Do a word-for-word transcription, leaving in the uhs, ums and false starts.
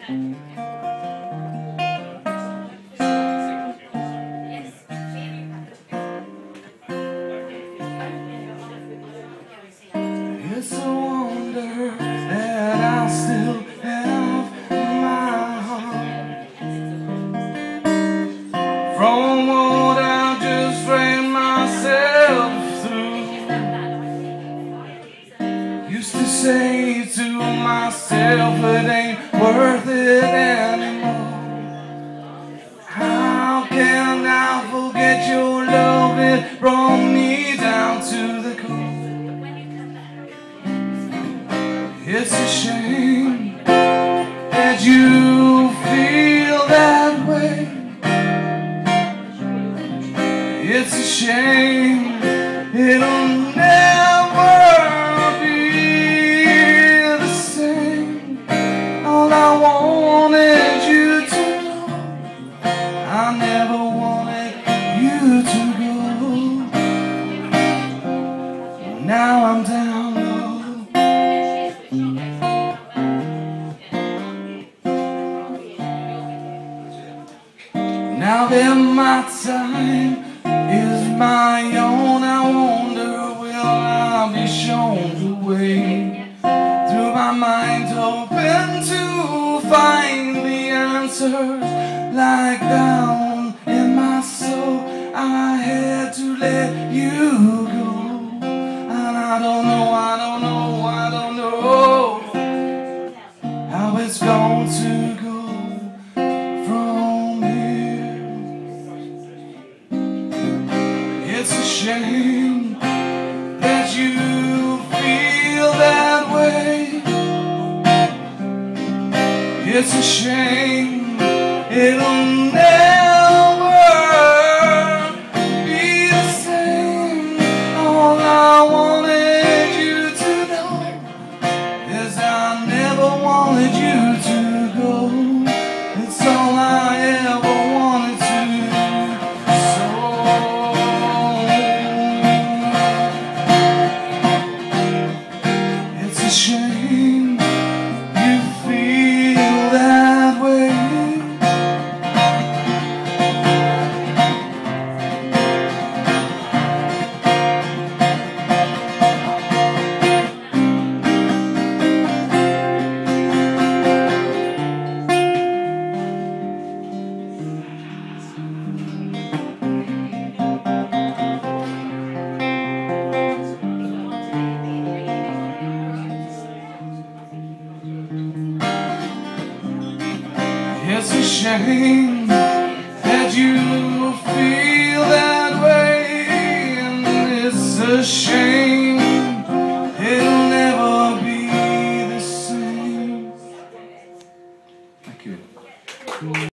It's a wonder that I still have my heart from what I just ran myself through. Used to say to myself, it ain't worth it anymore. How can I forget your love? It brought me down to the core. It's a shame that you feel that way. It's a shame it'll never be the same. All I wanted you to know, I never wanted you to go. Now I'm down low. Now that my time is my own, I wonder will I be shown the way through my mind, hoping to find the answers like down in my soul. I had to let you go, and I don't know, I don't know, I don't know how it's going to go. It's a shame that you feel that way. It's a shame it'll never be the same. All I wanted you to know is I never wanted you to go. It's all I ever wanted to. It's a shame you feel that way. It's a shame that you feel that way, and it's a shame it'll never be the same. Thank you.